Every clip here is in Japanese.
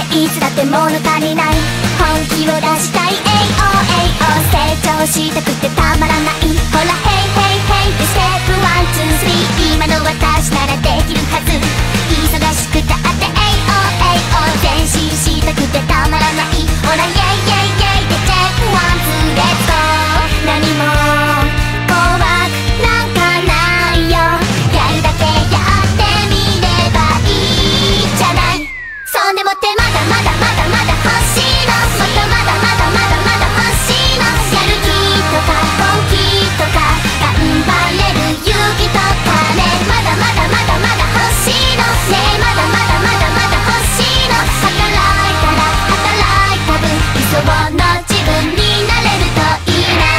いつだって物足りない本気を出したい。成長したくてたまらない。ほらヘイヘイヘイでステップワンツースリー、今の私ならできるはず。忙しくたって前進したくてたまらない。ほらイェイイェイイェイでステップワンツーレッツゴー。何も怖くなんかないよ、やるだけやってみればいいじゃない。そんでもってまだまだまだまだ欲しいの、もっとまだまだまだまだ欲しいの。やる気とか本気とか頑張れる勇気とかね、まだまだまだまだ欲しいのねえ、まだまだまだまだ欲しいの。働いたら働いた分理想の自分になれるといいな。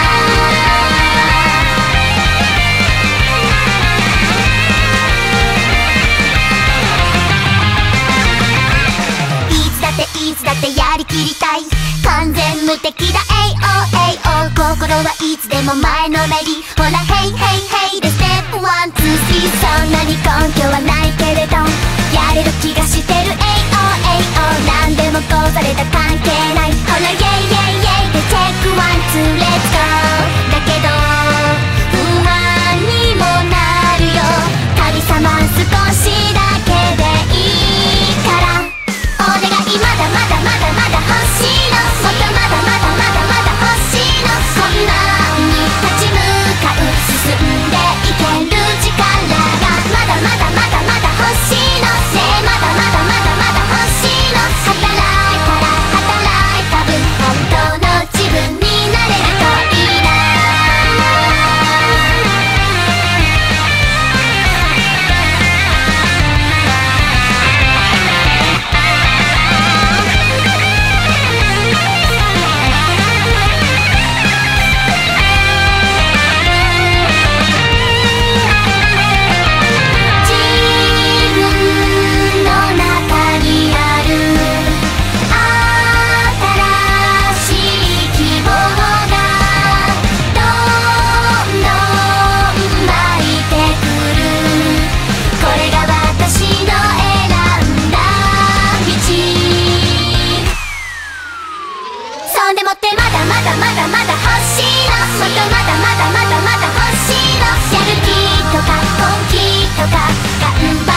いつだってやりきりたい、完全無敵だ。心はいつでも前のめり。ほらヘイヘイヘイでステップワンツースリー、そんなに根拠はないけれどやれる気がしてる。何でもこうされた関係ない。ほらイェイイェイイェイでチェックワンツーレッツゴー。だけど不安にもなるよ、神様少しだけでいいからお願い。まだまだまだまだ欲しいの、もっとまだまだまだまだ欲しいの。こんなに立ち向かう進んでいける力がまだまだまだまだ欲しいのねえ、まだまだまだまだ欲しいの。働いたら働いた分本当の自分になれるといいな。そんでもってまだまだまだまだ欲しいの、もっとまだまだまだまだ欲しいの。やる気とか本気とか頑張